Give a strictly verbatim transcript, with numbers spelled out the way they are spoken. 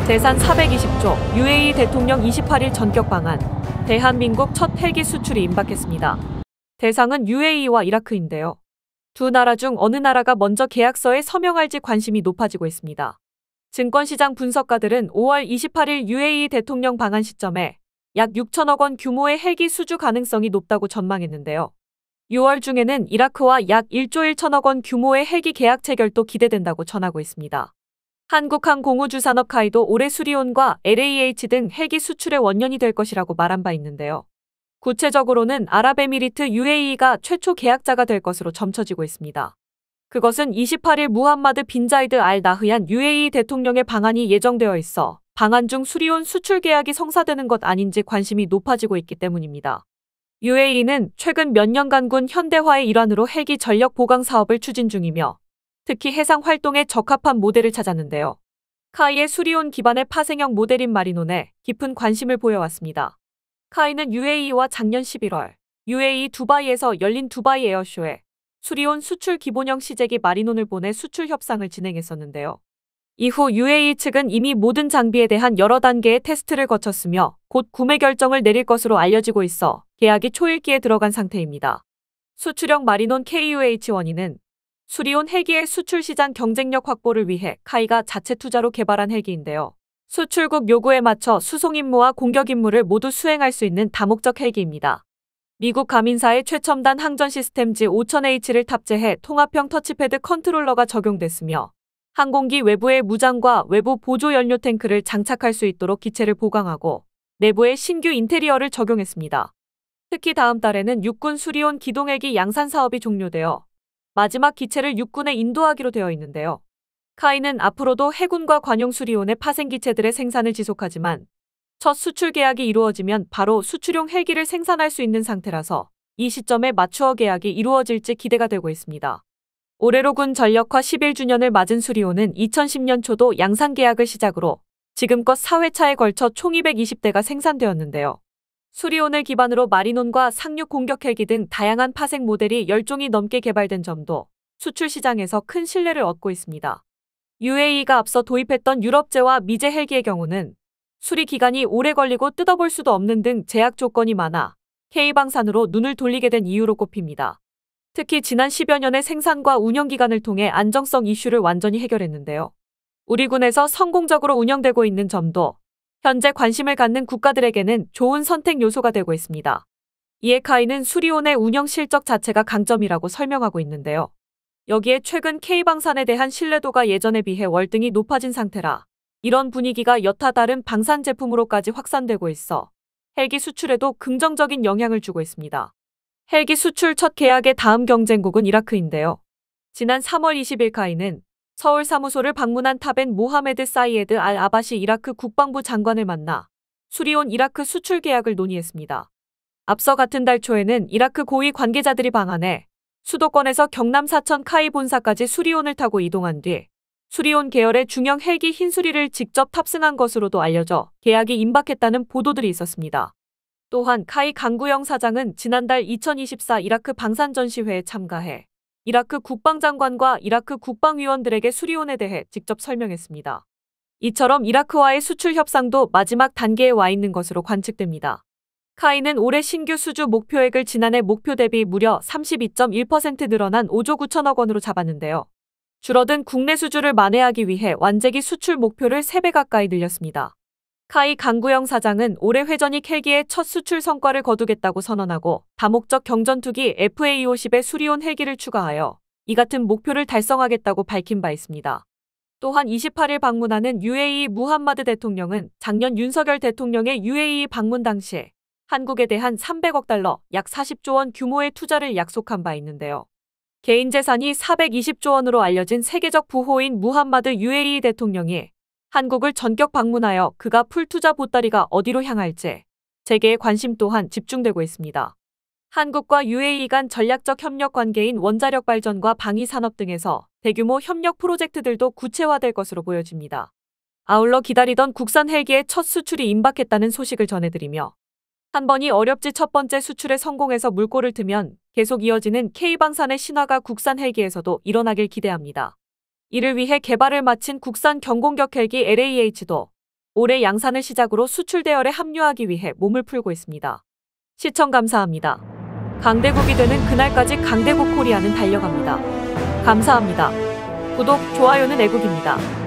재산 사백이십조, 유에이이 대통령 이십팔일 전격 방한, 대한민국 첫 헬기 수출이 임박했습니다. 대상은 유에이이와 이라크인데요. 두 나라 중 어느 나라가 먼저 계약서에 서명할지 관심이 높아지고 있습니다. 증권시장 분석가들은 오월 이십팔일 유에이이 대통령 방한 시점에 약 육천억 원 규모의 헬기 수주 가능성이 높다고 전망했는데요. 유월 중에는 이라크와 약 일조 일천억 원 규모의 헬기 계약 체결도 기대된다고 전하고 있습니다. 한국항공우주산업 카이도 올해 수리온과 엘에이에이치 등 헬기 수출의 원년이 될 것이라고 말한 바 있는데요. 구체적으로는 아랍에미리트 유에이이가 최초 계약자가 될 것으로 점쳐지고 있습니다. 그것은 이십팔일 무함마드 빈 자이드 알 나흐얀 유에이이 대통령의 방한이 예정되어 있어 방한 중 수리온 수출 계약이 성사되는 것 아닌지 관심이 높아지고 있기 때문입니다. 유에이이는 최근 몇 년간 군 현대화의 일환으로 헬기 전력 보강 사업을 추진 중이며 특히 해상 활동에 적합한 모델을 찾았는데요. 카이의 수리온 기반의 파생형 모델인 마리논에 깊은 관심을 보여왔습니다. 카이는 유에이이와 작년 십일월 유에이이 두바이에서 열린 두바이 에어쇼에 수리온 수출 기본형 시제기 마리논을 보내 수출 협상을 진행했었는데요. 이후 유에이이 측은 이미 모든 장비에 대한 여러 단계의 테스트를 거쳤으며 곧 구매 결정을 내릴 것으로 알려지고 있어 계약이 초읽기에 들어간 상태입니다. 수출형 마리논 케이유에이치원이는 수리온 헬기의 수출 시장 경쟁력 확보를 위해 카이가 자체 투자로 개발한 헬기인데요. 수출국 요구에 맞춰 수송 임무와 공격 임무를 모두 수행할 수 있는 다목적 헬기입니다. 미국 가민사의 최첨단 항전 시스템 지 오천 에이치를 탑재해 통합형 터치패드 컨트롤러가 적용됐으며 항공기 외부에 무장과 외부 보조 연료 탱크를 장착할 수 있도록 기체를 보강하고 내부에 신규 인테리어를 적용했습니다. 특히 다음 달에는 육군 수리온 기동헬기 양산 사업이 종료되어 마지막 기체를 육군에 인도하기로 되어 있는데요. 카이는 앞으로도 해군과 관용 수리온의 파생 기체들의 생산을 지속하지만 첫 수출 계약이 이루어지면 바로 수출용 헬기를 생산할 수 있는 상태라서 이 시점에 맞추어 계약이 이루어질지 기대가 되고 있습니다. 올해로 군 전력화 십일 주년을 맞은 수리온은 이천십년 초도 양산 계약을 시작으로 지금껏 사 회차에 걸쳐 총 이백이십 대가 생산되었는데요. 수리온을 기반으로 마리논과 상륙 공격 헬기 등 다양한 파생 모델이 열 종이 넘게 개발된 점도 수출 시장에서 큰 신뢰를 얻고 있습니다. 유에이이가 앞서 도입했던 유럽제와 미제 헬기의 경우는 수리 기간이 오래 걸리고 뜯어볼 수도 없는 등 제약 조건이 많아 K방산으로 눈을 돌리게 된 이유로 꼽힙니다. 특히 지난 십여 년의 생산과 운영 기간을 통해 안정성 이슈를 완전히 해결했는데요. 우리 군에서 성공적으로 운영되고 있는 점도 현재 관심을 갖는 국가들에게는 좋은 선택 요소가 되고 있습니다. 이에 카이는 수리온의 운영 실적 자체가 강점이라고 설명하고 있는데요. 여기에 최근 K방산에 대한 신뢰도가 예전에 비해 월등히 높아진 상태라 이런 분위기가 여타 다른 방산 제품으로까지 확산되고 있어 헬기 수출에도 긍정적인 영향을 주고 있습니다. 헬기 수출 첫 계약의 다음 경쟁국은 이라크인데요. 지난 삼월 이십일 카이는 서울 사무소를 방문한 타벤 모하메드 사이에드 알 아바시 이라크 국방부 장관을 만나 수리온 이라크 수출 계약을 논의했습니다. 앞서 같은 달 초에는 이라크 고위 관계자들이 방한해 수도권에서 경남 사천 카이 본사까지 수리온을 타고 이동한 뒤 수리온 계열의 중형 헬기 흰수리를 직접 탑승한 것으로도 알려져 계약이 임박했다는 보도들이 있었습니다. 또한 카이 강구영 사장은 지난달 이천이십사 이라크 방산 전시회에 참가해 이라크 국방장관과 이라크 국방위원들에게 수리온에 대해 직접 설명했습니다. 이처럼 이라크와의 수출 협상도 마지막 단계에 와 있는 것으로 관측됩니다. 카이는 올해 신규 수주 목표액을 지난해 목표 대비 무려 삼십이 점 일 퍼센트 늘어난 오조 구천억 원으로 잡았는데요. 줄어든 국내 수주를 만회하기 위해 완제기 수출 목표를 세 배 가까이 늘렸습니다. 카이 강구영 사장은 올해 회전익 헬기의 첫 수출 성과를 거두겠다고 선언하고 다목적 경전투기 에프에이 오십의 수리온 헬기를 추가하여 이 같은 목표를 달성하겠다고 밝힌 바 있습니다. 또한 이십팔일 방문하는 유에이이 무함마드 대통령은 작년 윤석열 대통령의 유에이이 방문 당시에 한국에 대한 삼백억 달러 약 사십조 원 규모의 투자를 약속한 바 있는데요. 개인 재산이 사백이십조 원으로 알려진 세계적 부호인 무함마드 유에이이 대통령이 한국을 전격 방문하여 그가 풀 투자 보따리가 어디로 향할지 재계의 관심 또한 집중되고 있습니다. 한국과 유에이이 간 전략적 협력 관계인 원자력 발전과 방위 산업 등에서 대규모 협력 프로젝트들도 구체화될 것으로 보여집니다. 아울러 기다리던 국산 헬기의 첫 수출이 임박했다는 소식을 전해드리며 한 번이 어렵지 첫 번째 수출에 성공해서 물꼬를 트면 계속 이어지는 K방산의 신화가 국산 헬기에서도 일어나길 기대합니다. 이를 위해 개발을 마친 국산 경공격 헬기 엘에이에이치도 올해 양산을 시작으로 수출 대열에 합류하기 위해 몸을 풀고 있습니다. 시청 감사합니다. 강대국이 되는 그날까지 강대국 코리아는 달려갑니다. 감사합니다. 구독, 좋아요는 애국입니다.